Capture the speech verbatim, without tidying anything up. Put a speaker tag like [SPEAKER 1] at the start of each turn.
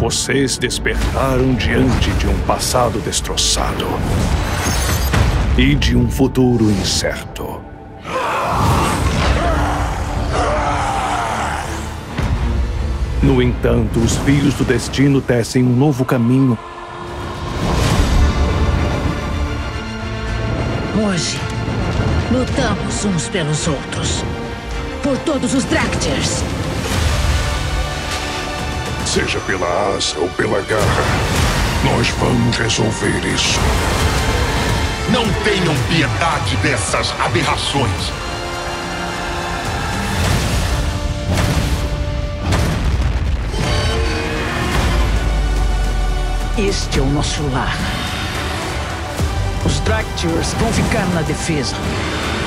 [SPEAKER 1] Vocês despertaram diante de um passado destroçado e de um futuro incerto. No entanto, os filhos do destino tecem um novo caminho.
[SPEAKER 2] Hoje, lutamos uns pelos outros. Por todos os Dractyrs.
[SPEAKER 3] Seja pela asa ou pela garra, nós vamos resolver isso.
[SPEAKER 4] Não tenham piedade dessas aberrações.
[SPEAKER 2] Este é o nosso lar. Os Dractyrs vão ficar na defesa.